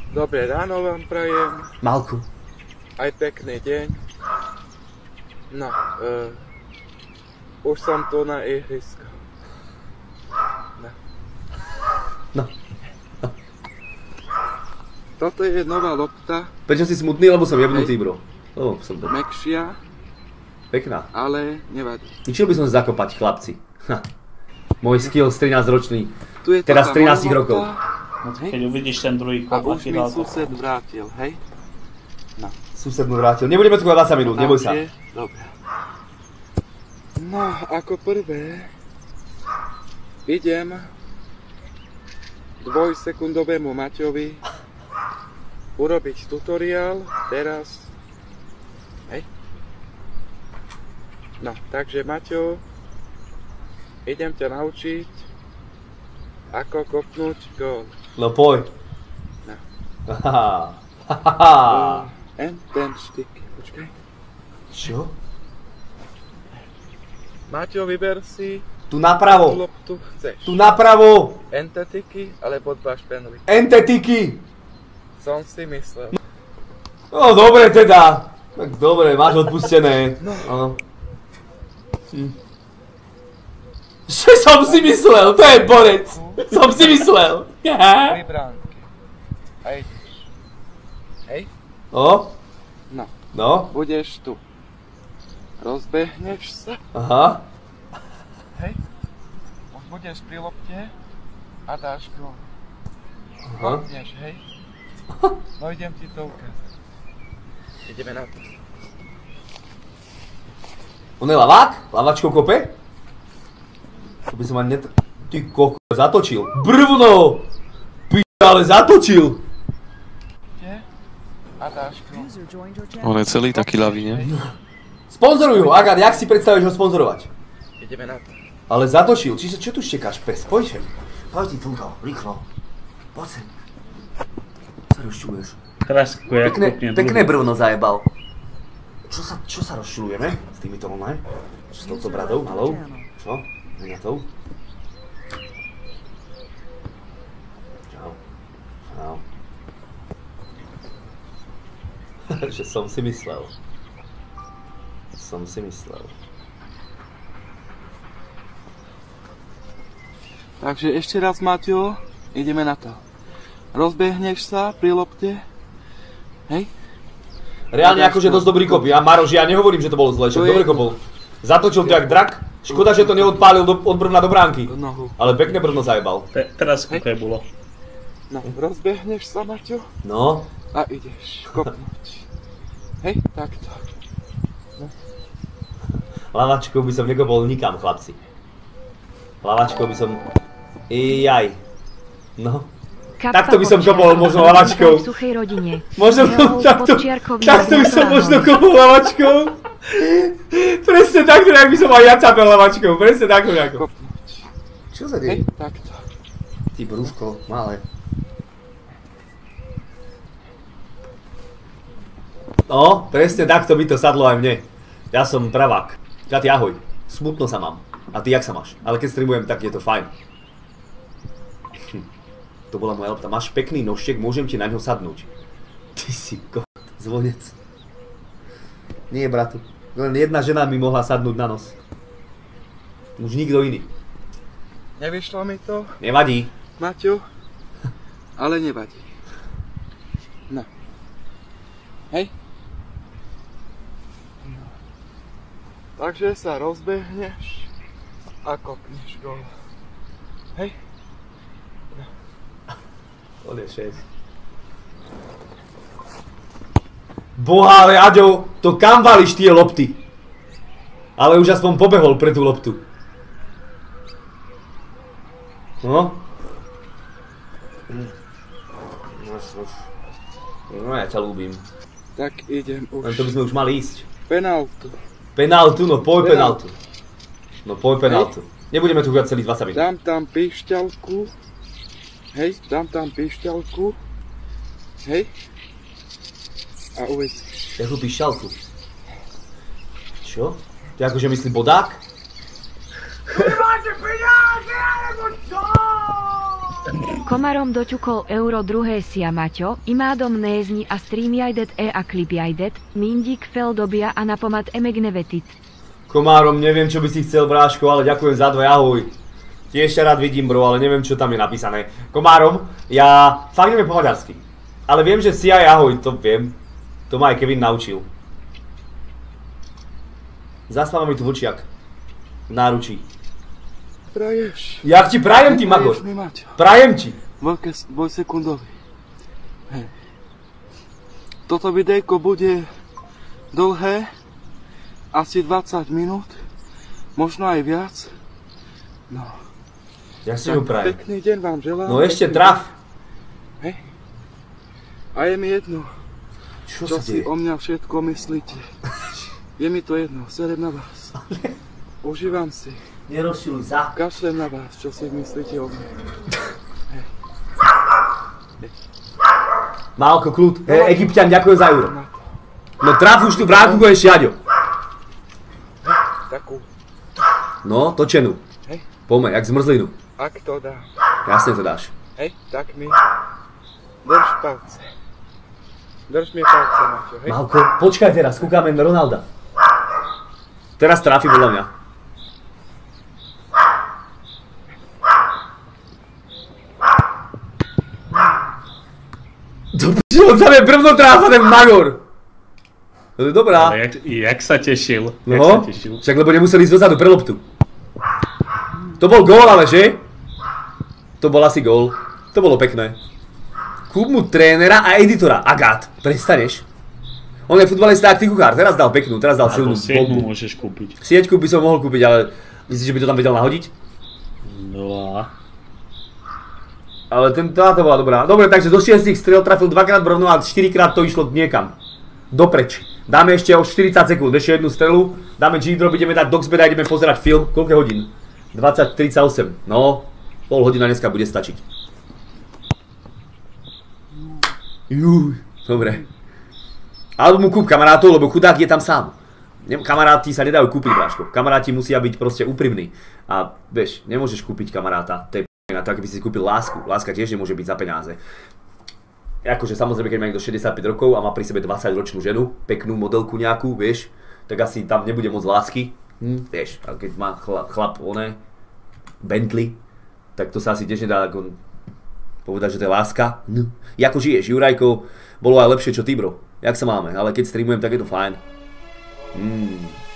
Dobré ráno vám prajem. Malku. Aj pekný deň. No, už som tu na ihrisku. No. Toto je nová lopta. Prečo si smutný? Lebo som jebnutý, bro. Lebo som to. Mäkšia. Pekná. Ale nevadí. Išiel by som sa zakopať, chlapci. Môj skill z 13-ročný. Tu je teraz 13 rokov. Keď uvidíš ten druhý a kop, už mi sused vrátil, hej? No. Sused mu vrátil. Nebudeme tu 20 minút, neboj sa. Dobre. No, ako prvé idem dvojsekundovému Maťovi urobiť tutoriál teraz. Hej. No, takže Maťo, idem ťa naučiť, ako kopnúť gól. No poď. No. Haha. Ten štyk. Počkaj. Čo? Maťo, vyber si Tu napravo. loptu chceš. Tu napravo. Entetiky alebo 2 špenly. Entetiky. Som si myslel. No dobre teda. Tak dobre, máš odpustené. No. Čo som si myslel? To je borec. Som si myslel. 3 bránky. A ideš. Hej? No? No. No? Budeš tu. Rozbehneš sa. Aha. Hej? Už budeš pri lopte a dáš gól. Aha. Kopneš, hej? No idem ti to ukázať. Ideme na to. On je lavák? Lavačkou kope? To by som ani Ty koko, zatočil. Brvno! Ale zatočil! A dáš gól. On je celý taký ľavý, nie? Sponzoruj ho, Agat, jak si predstavíš ho sponzorovať? Ideme na to. Ale zatočil, čiže čo tu štekáš, pes? Poď sem. Poď ty túto, rýchlo. Poď sem. Sa rozčuluješ. Krásku, jak kopne Pekné brvno zajebal. Čo sa rozčulujeme s týmito online? Čo s touto bradou, malou? Čo? Neňatou? Čau. Čau. Že som si myslel. Takže ešte raz, Maťo, ideme na to. Rozbehneš sa pri lopte. Hej? Reálne akože dosť dobrý kop. Ja Maroš, ja nehovorím, že to bolo zle, však dobre kopol. Zatočil to jak drak. Škoda, že to neodpálil od brvna do bránky. Ale pekné brvno zajebal. Teraz koľko je bolo. No, rozbehneš sa, Maťo. No. A ideš kopnúť. Hej, takto. No. Lavačkou by som nekopol nikam, chlapci. Lavačkou by som... Jaj. No. Takto by som kopol možno lavačkou. Možno takto by som možno kopol lavačkou. Presne takto, jak by som aj ja capel lavačkou. Presne takto, ako. Čo sa deje? Takto. Ty brúško, malé. No, presne takto by to sadlo aj mne. Ja som pravák. Katy, ahoj. Smutno sa mám. A ty jak sa máš? Ale keď streamujem, tak je to fajn. To bola moja lopta. Máš pekný nožček, môžem ti na ňo sadnúť. Ty si zvonec. Nie, bratu. Len jedna žena mi mohla sadnúť na nos. Už nikto iný. Nevyšlo mi to. Nevadí. Maťo. Ale nevadí. No. Hej. No. Takže sa rozbehneš a kopneš gól. Hej. On je 6. Boha, ale Aďo, to kam valíš tie lopty? Ale už aspoň pobehol pre tú loptu. No? No ja ťa ľúbim. Tak idem už. Len to by sme už mali ísť. Penáltu. Penáltu, no poď penáltu. No poď penáltu. Nebudeme tu celých 20 minút. Dám tam pišťalku. Hej, dám tam pišťalku. Hej. A uvidíš. Jakú pišťalku? Čo? To je akože myslí bodák? Vy máte peniaze, alebo čo? Komarom doťukol euro druhé sia Maťo, imádom nézni a streamjajdet a klipjajdet, mindík feldobia a napomat emegnevetit. Komárom, neviem čo by si chcel, bráško, ale ďakujem za 2, ahoj. Tiež ťa rád vidím, bro, ale neviem čo tam je napísané. Komárom, ja fakt neviem po maďarsky. Ale viem, že si aj ahoj, to viem. To ma aj Kevin naučil. Zaspáva mi tu vlčiak. V náručí. Praješ. Jak ti prajem, ty magor. Mi, Maťo. Prajem ti. Dvojsekundový. Hej. Toto videjko bude dlhé. Asi 20 minút. Možno aj viac. No. Ja si ho prajem. Pekný deň vám želám. No ešte traf. Hej. A je mi jedno, Čo čo sa si deje? o mňa všetko myslíte. Je mi to jedno, serem na vás. Užívam si. Nerozčiluj sa. Kašlem na vás, čo si myslíte o mne. Málko, kľud. Egypťan, ďakujem za euro. No traf už tu vráku go ešte, Aďo. Takú. No, točenú. Hej. Poďme, jak zmrzlinu. Ak to dá. Jasne to dáš. Hej, tak mi drž palce. Drž mi palce, Maťo, hej. Málko, počkaj teraz, kúkame na Ronalda. Teraz trafi podľa mňa. On sa mi prvno tráfa, ten magor. To je dobrá. Ale jak sa tešil. No, však lebo nemuseli ísť dozadu pre loptu. To bol gól, ale že? To bol asi gól. To bolo pekné. Kúp mu trénera a editora. Agát, prestaneš. On je futbalista ak ty kuchár. Teraz dal peknú, teraz dal silnú bombu. bombu. Môžeš kúpiť. Sieťku by som mohol kúpiť, ale myslíš, že by to tam vedel nahodiť? No a... Ale táto bola dobrá. Dobre, takže zo 6 strel trafil 2-krát brvno a 4-krát to išlo niekam. Dopreč. Dáme ešte o 40 sekúnd, ešte jednu strelu. Dáme G-drop, ideme dať doxbed a ideme pozerať film. Koľko hodín? 20:38. No, pol hodina dneska bude stačiť. Dobre. Alebo mu kúp kamarátov, lebo chudák je tam sám. Kamaráti sa nedajú kúpiť, Váško. Kamaráti musia byť proste úprimní. A vieš, nemôžeš kúpiť kamaráta. To je na to, keby si kúpil lásku. Láska tiež nemôže byť za peniaze. Akože samozrejme, keď má niekto 65 rokov a má pri sebe 20-ročnú ženu, peknú modelku nejakú, vieš, tak asi tam nebude moc lásky. Vieš, ale keď má chlap Bentley, tak to sa asi tiež nedá ako povedať, že to je láska. Ako žiješ, Jurajko, bolo aj lepšie čo ty, bro. Jak sa máme, ale keď streamujem, tak je to fajn.